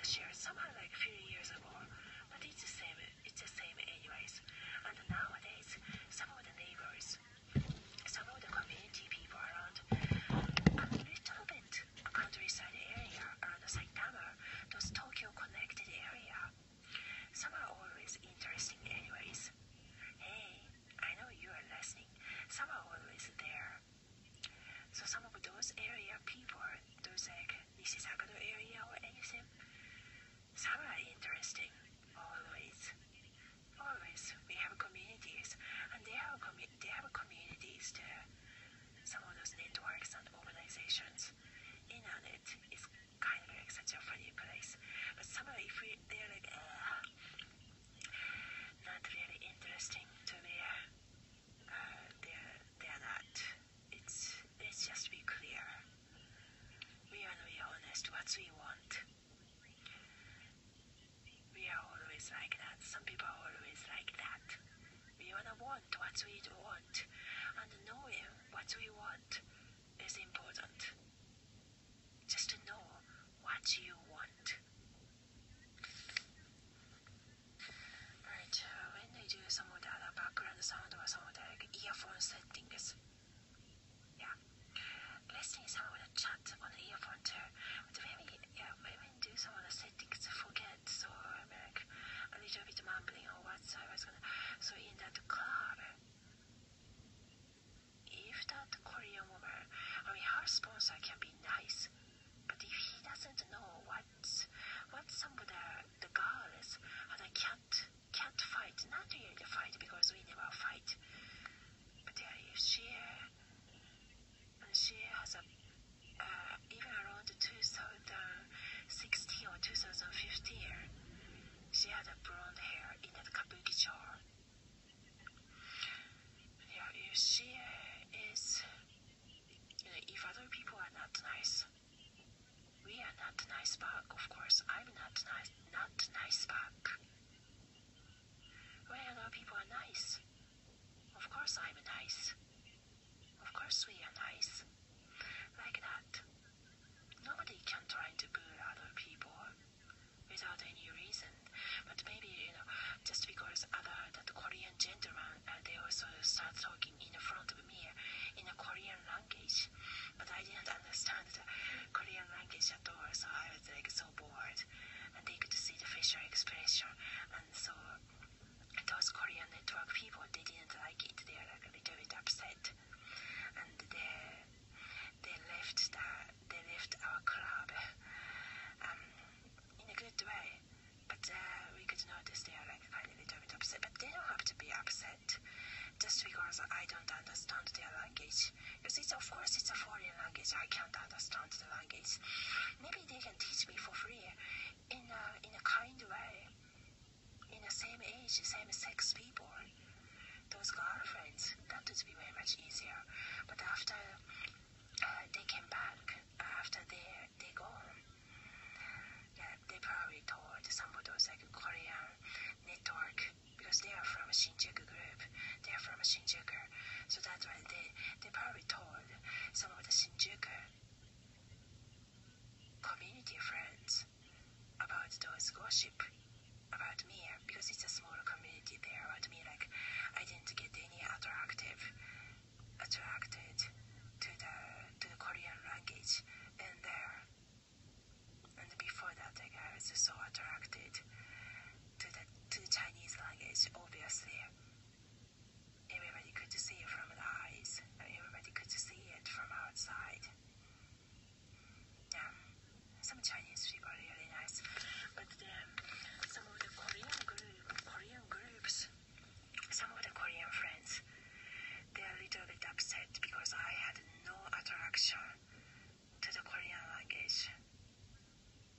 this year, somehow like a few years ago, but it's the same. It's the same anyways. And nowadays, some of the neighbors, some of the community people around a little bit countryside area around Saitama, those Tokyo connected area, some are always interesting anyways. Hey, I know you are listening. Some are always there. So some of those area people, those like Nishisakado area or anything, some are interesting. Always. We have communities, and they have communities too. Some of those networks and organizations. Internet is kind of like such a funny place. But some are, if they're like, not really interesting to me. They're not. Let's just be clear. We are really honest what we want. We are always like that. Some people are always like that. We wanna want what we want, and knowing what we want is important. Just to know what you want. Right, when I do some of the other background sound or some of the like earphone settings, yeah, listening some of the chat on the earphone too. But when we do some of the settings, forget, so I'm like a little bit mumbling on what I was gonna. So in that club, if that Korean woman, I mean her sponsor can be nice, but if he doesn't know what some of the girls and I can't fight, not really fight because we never fight, but if she has a even around 2016 or 2015, she had a blonde hair in that kabuki-cho. Yeah, if she is, if other people are not nice, we are not nice back. Of course, I'm not nice back. When other people are nice, of course I'm nice. Of course we are nice. Like that. Nobody can try to bully other people without any reason. But maybe, just because that Korean gentleman, they also start talking in front of me in a Korean language. But I didn't understand the Korean language at all, so I was like so bored. And they could see the facial expression. And so those Korean network people, they didn't like it. They are like a little bit upset. And they left our club in a good way. But we could notice they are like kind of a little bit upset. But they don't have to be upset just because I don't understand their language. Because of course it's a foreign language. I can't understand the language. Maybe they can teach me for free in a kind way. In the same age, same sex people, those girlfriends, that would be very much easier. But after they came back, after they gone, yeah, they probably told some of those like Korean network, because they are from a Shinjuku group. They are from a Shinjuku, so that's why they probably told some of the Shinjuku community friends about those gossip about me, because it's a small community there about me. Like I didn't get any attracted to the Korean language in there. And before that, like I was so attracted to the Chinese language. Obviously, everybody could see it from the eyes. Everybody could see it from outside. Yeah, some Chinese people are really nice, but then some of the Korean groups, some of the Korean friends, they are a little bit upset because I had no attraction to the Korean language.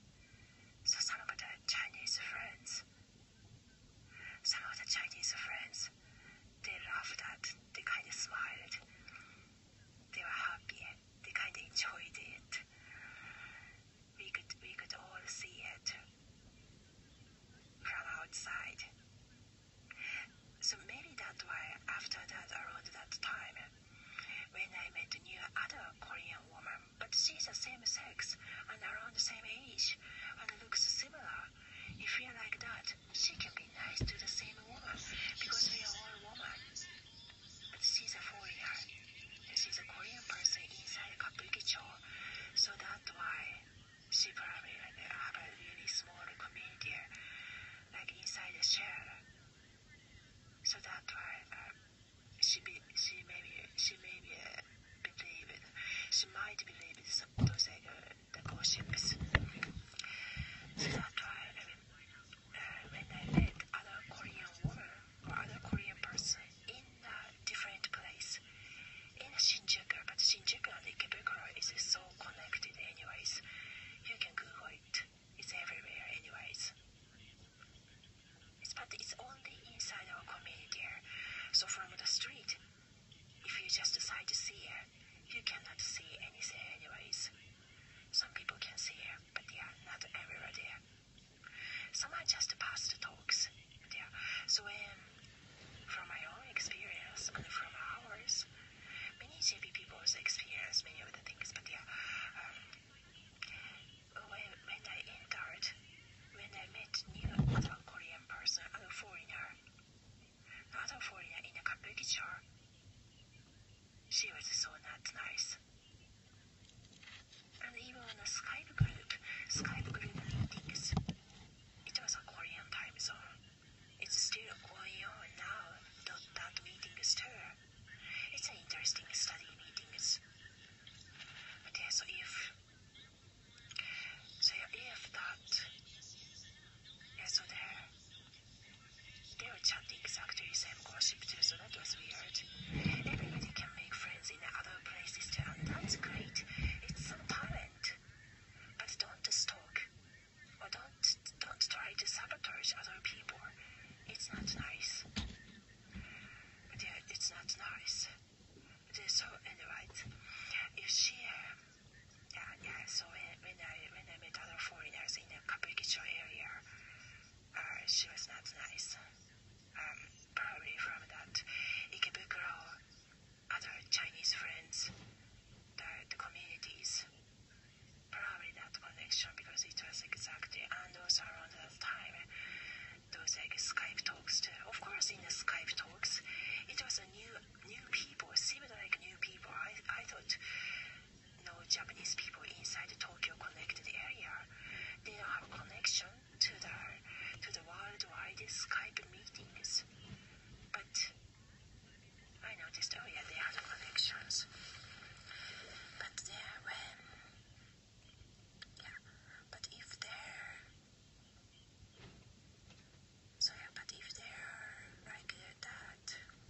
So some of the Chinese friends to believe those the gossips. So that's why when I met other Korean woman or other Korean person in a different place, in Shinjuku, but Shinjuku and Ikebukuro is so connected anyways. You can Google it. It's everywhere anyways. But it's only inside our community. So from the street, if you just decide to see it, you cannot see anything anyways. Some people can see it, but yeah, not everybody. Some are just past talks. Yeah. So from my own experience and from ours, many JP people experience many of the things, but yeah, when I entered, when I met new other Korean person, other foreigner in a kabukicho, she was so not nice. And even on a Skype group meetings, it was a Korean time zone. It's still going on now, that meeting is too. It's an interesting study meetings. But yeah, so if that, yeah, so they were chatting exactly the same gossip too, so that was weird. Everybody can make friends in other places too, and that's great. It's some talent. But don't stalk, or don't try to sabotage other people. It's not nice. But yeah, it's not nice. But yeah, so anyway, if she, so when I met other foreigners in the Kabukicho area, she was not nice. Probably from that Ikebukuro, other Chinese friends, the communities, probably that connection, because it was exactly, and also around that time, those like Skype talks too. Of course, in the Skype talks, it was a new people, seemed like new people. I thought no Japanese people inside the Tokyo connected area, they don't have a connection to the worldwide Skype meetings. But I noticed, oh yeah, they had connections. But there when, yeah, but if they're, so yeah, but if they're like that,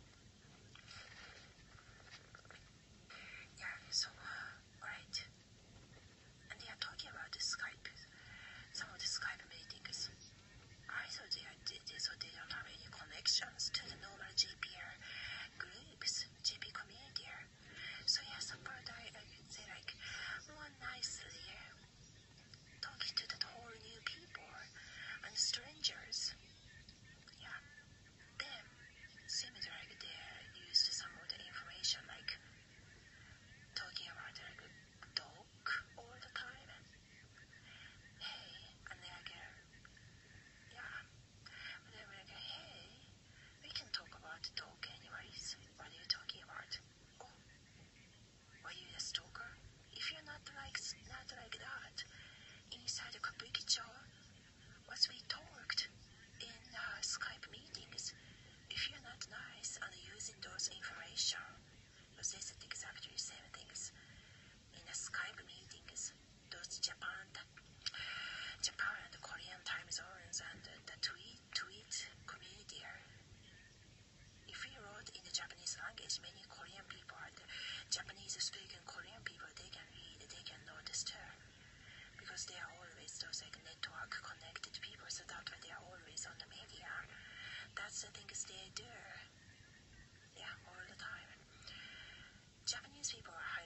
yeah, so, right, and they are talking about the Skype, some of the Skype meetings. I thought they don't have any connections to the normal JPR groups, JP community. So yeah, support I could say like more nicely talking to the whole new people and strangers. Yeah, them seems like they used some of the information like talking about like dog all the time. Hey, and they're like, yeah, they're like, hey, we can talk about the dog anyways. What are you talking about? Oh, are you a stalker? If you're not like that, inside the Kabukicho, what we talked in Skype meetings, if you're not nice and using those information, because they said exactly the same things in the Skype meetings, those Japan and Korean time zones and the tweet community. If we wrote in the Japanese language, many Korean people and Japanese-speaking Korean people, they can read, they can notice too, because they are always those like network connected people, so that's why they are always on the media. That's the things they do. Yeah, all the time. Japanese people are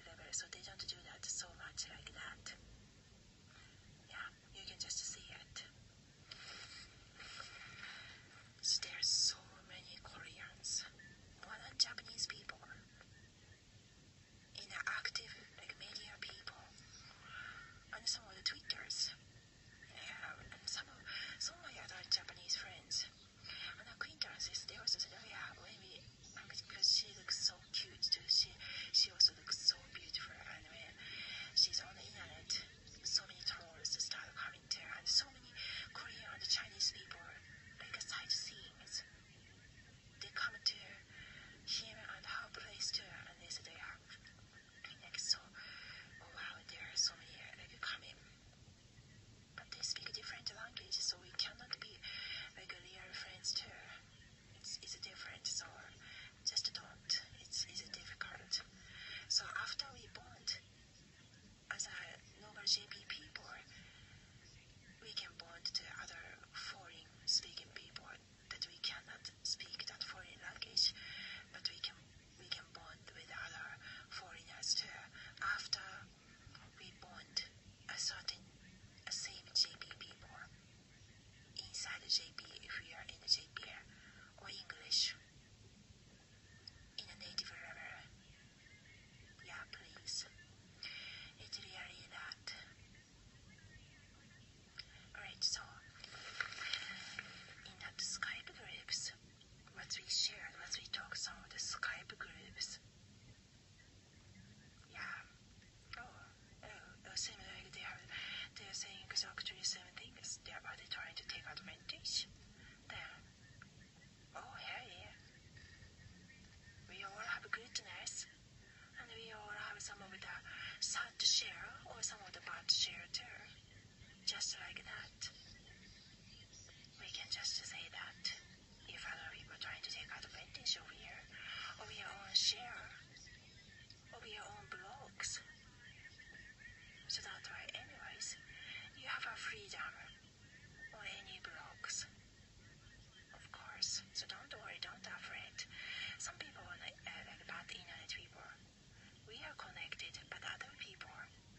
share too. Just like that. We can just say that if other people are trying to take advantage of you, of your own share, of your own blogs. So that's why anyways, you have a freedom on any blogs. Of course. So don't worry, don't afraid. Some people are like bad internet people. We are connected, but other people,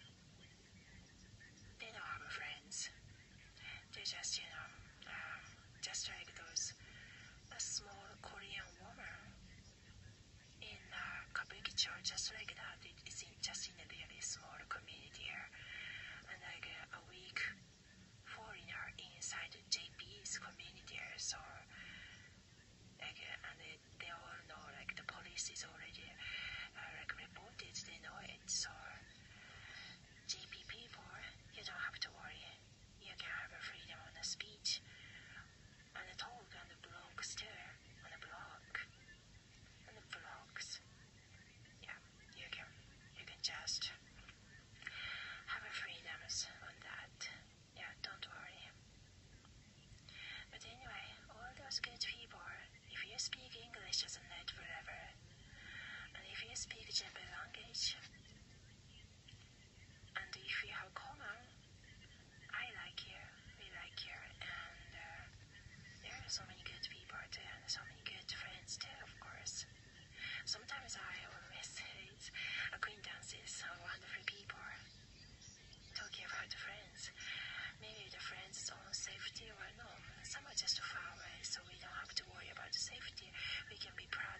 they don't have friends. They just, just like those a small Korean woman in Kabuki church, just like that. It's just in a really small community here. And like a weak foreigner inside JP's community here. So, like, and they all know, like, the police is already, like, reported, they know it. So, JP people, you don't have to worry. You can have a freedom on the speech, and the talk, and the blogs too, on the blog, and the vlogs. Yeah, you can just have a freedoms on that. Yeah, don't worry. But anyway, all those good people, if you speak English as a native forever, and if you speak Japanese language, and if you have common, I like you, we like you, and there are so many good people too, and so many good friends too, of course. Sometimes I always hate acquaintances or wonderful people. Talking about the friends, maybe the friends' own safety or no. Some are just far away, so we don't have to worry about the safety. We can be proud